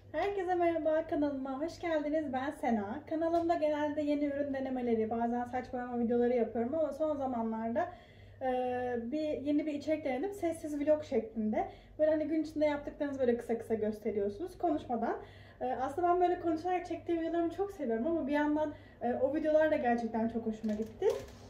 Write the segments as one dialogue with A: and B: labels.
A: Herkese merhaba, kanalıma hoş geldiniz. Ben Sena. Kanalımda genelde yeni ürün denemeleri, bazen saç boyama videoları yapıyorum ama son zamanlarda yeni bir içerik denedim. Sessiz vlog şeklinde. Böyle hani gün içinde yaptıklarınızı böyle kısa kısa gösteriyorsunuz konuşmadan. Aslında ben böyle konuşarak çektiğim videolarımı çok seviyorum ama bir yandan o videolar da gerçekten çok hoşuma gitti.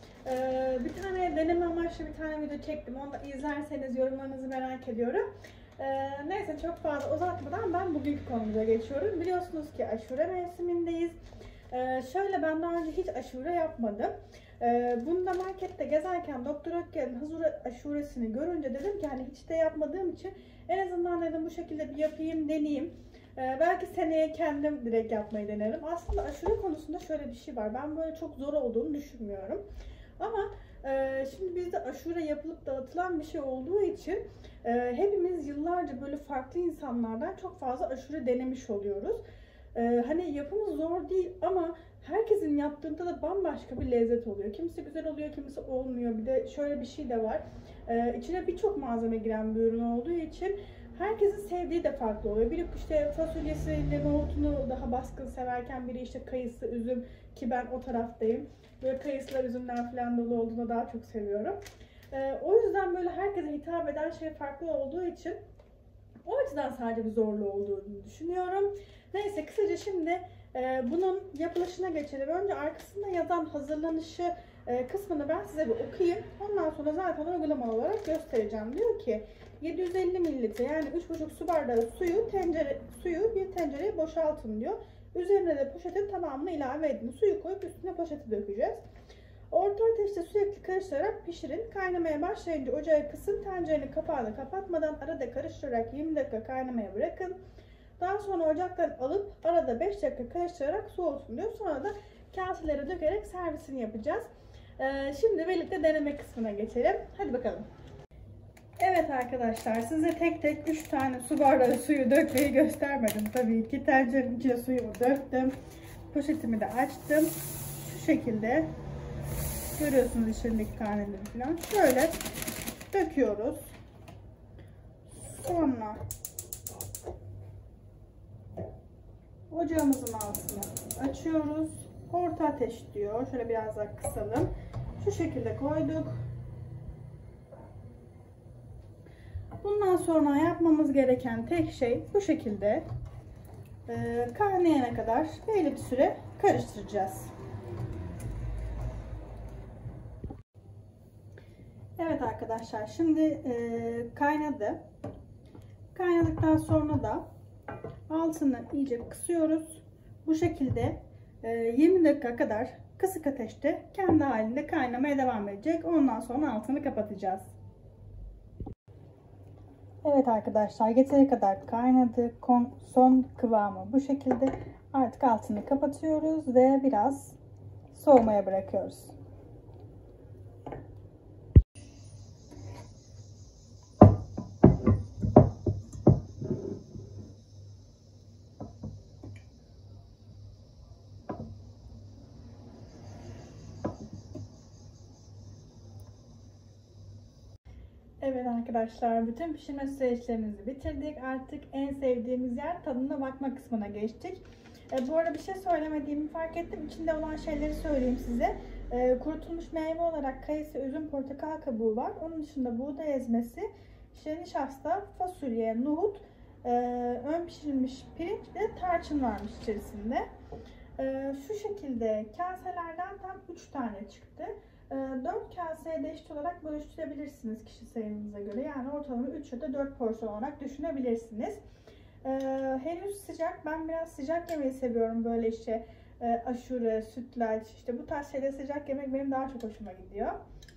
A: Bir tane deneme amaçlı bir tane video çektim. Onu da izlerseniz yorumlarınızı merak ediyorum. Neyse çok fazla uzatmadan ben bugünkü konumuza geçiyorum. Biliyorsunuz ki aşure mevsimindeyiz. Şöyle ben daha önce hiç aşure yapmadım. Bunu da markette gezerken Doktor Ötker'in hazır aşuresini görünce dedim ki hani hiç de yapmadığım için en azından dedim bu şekilde bir yapayım, deneyeyim. Belki seneye kendim direkt yapmayı denerim. Aslında aşure konusunda şöyle bir şey var. Ben böyle çok zor olduğunu düşünmüyorum. Ama şimdi bizde aşure yapılıp dağıtılan bir şey olduğu için hepimiz yıllarca böyle farklı insanlardan çok fazla aşure denemiş oluyoruz. Hani yapımı zor değil ama herkesin yaptığında da bambaşka bir lezzet oluyor. Kimisi güzel oluyor, kimisi olmuyor. Bir de şöyle bir şey de var. İçine birçok malzeme giren bir ürün olduğu için herkesin sevdiği de farklı oluyor. Biri işte fasulyesiyle nohutunu daha baskın severken biri işte kayısı, üzüm ki ben o taraftayım. Böyle kayısılar, üzümler falan dolu olduğunu daha çok seviyorum. O yüzden böyle herkese hitap eden şey farklı olduğu için o açıdan sadece bir zorluğu olduğunu düşünüyorum. Neyse kısaca şimdi bunun yapılışına geçelim. Önce arkasında yazan hazırlanışı kısmını ben size bir okuyayım. Ondan sonra zaten uygulama olarak göstereceğim. Diyor ki 750 mililitre yani 3,5 su bardağı suyu bir tencereye boşaltın diyor. Üzerine de poşetin tamamını ilave edin. Suyu koyup üstüne poşeti dökeceğiz. Orta ateşte sürekli karıştırarak pişirin. Kaynamaya başlayınca ocağı kısın. Tencerenin kapağını kapatmadan arada karıştırarak 20 dakika kaynamaya bırakın. Daha sonra ocaktan alıp arada 5 dakika karıştırarak soğutun diyor. Sonra da kaselere dökerek servisini yapacağız. Şimdi birlikte deneme kısmına geçelim. Hadi bakalım. Evet arkadaşlar, size tek tek 3 tane su bardağı suyu dökmeyi göstermedim. Tabii ki tencerenin içine suyumu döktüm. Poşetimi de açtım. Şu şekilde görüyorsunuz içindeki taneleri falan. Şöyle döküyoruz. Sonra ocağımızın altını açıyoruz. Orta ateş diyor. Şöyle biraz daha kısalım. Şu şekilde koyduk. Bundan sonra yapmamız gereken tek şey bu şekilde kaynayana kadar belli bir süre karıştıracağız. Evet arkadaşlar, şimdi kaynadı. Kaynadıktan sonra da altını iyice kısıyoruz. Bu şekilde 20 dakika kadar kısık ateşte kendi halinde kaynamaya devam edecek. Ondan sonra altını kapatacağız. Evet arkadaşlar, yeteri kadar kaynadı. Son kıvamı bu şekilde. Artık altını kapatıyoruz ve biraz soğumaya bırakıyoruz. Evet arkadaşlar, bütün pişirme süreçlerimizi bitirdik. Artık en sevdiğimiz yer tadına bakma kısmına geçtik. Bu arada bir şey söylemediğimi fark ettim. İçinde olan şeyleri söyleyeyim size. Kurutulmuş meyve olarak kayısı, üzüm, portakal kabuğu var. Onun dışında buğday ezmesi, nişasta, fasulye, nohut, ön pişirilmiş pirinç ve tarçın varmış içerisinde. Şu şekilde kaselerden tam 3 tane çıktı. 4 kaseye de eşit olarak bölüştürebilirsiniz kişi sayınıza göre. Yani ortalama 3 ya da 4 porsiyon olarak düşünebilirsiniz. Henüz sıcak. Ben biraz sıcak yemeyi seviyorum. Böyle işte aşure, sütlaç, işte bu tarz şeyleri sıcak yemek benim daha çok hoşuma gidiyor.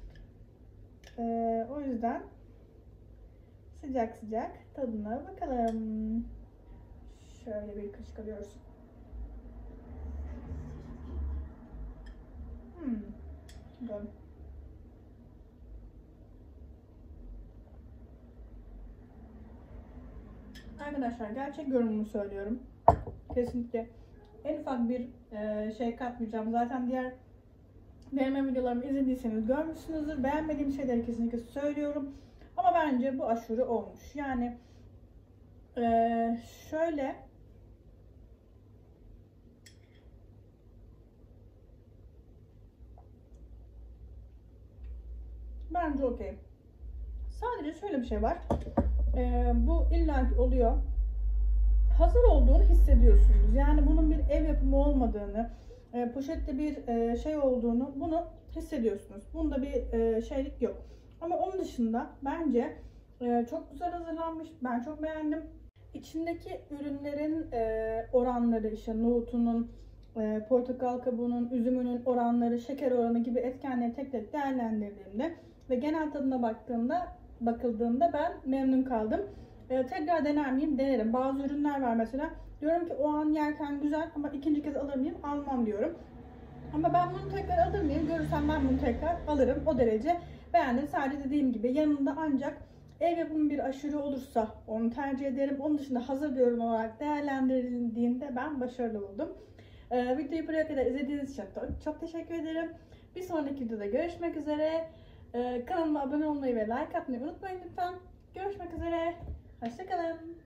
A: O yüzden sıcak sıcak tadına bakalım. Şöyle bir kaşık alıyoruz. Güzel. Arkadaşlar gerçek yorumumu söylüyorum. Kesinlikle en ufak bir şey katmayacağım. Zaten diğer deneme videolarımı izlediyseniz görmüşsünüzdür. Beğenmediğim şeyleri kesinlikle söylüyorum. Ama bence bu aşure olmuş. Yani şöyle Bence okey. Sadece şöyle bir şey var. Bu illaki oluyor. Hazır olduğunu hissediyorsunuz. Yani bunun bir ev yapımı olmadığını, poşette bir şey olduğunu bunu hissediyorsunuz. Bunda bir şeylik yok. Ama onun dışında bence çok güzel hazırlanmış. Ben çok beğendim. İçindeki ürünlerin oranları, işte nohutunun, portakal kabuğunun, üzümünün oranları, şeker oranı gibi etkenleri tek tek değerlendirdiğimde ve genel tadına bakıldığında ben memnun kaldım. Tekrar dener miyim? Denerim. Bazı ürünler var mesela. Diyorum ki o an yerken güzel ama ikinci kez alır mıyım? Almam diyorum. Ama ben bunu tekrar alır mıyım? Görürsem ben bunu tekrar alırım. O derece beğendim. Sadece dediğim gibi yanında ancak ev yapımı bir aşure olursa onu tercih ederim. Onun dışında hazır bir ürün olarak değerlendirildiğinde ben başarılı buldum. Videoyu buraya kadar izlediğiniz için çok teşekkür ederim. Bir sonraki videoda görüşmek üzere. Kanalıma abone olmayı ve like atmayı unutmayın lütfen. Görüşmek üzere. Hoşça kalın.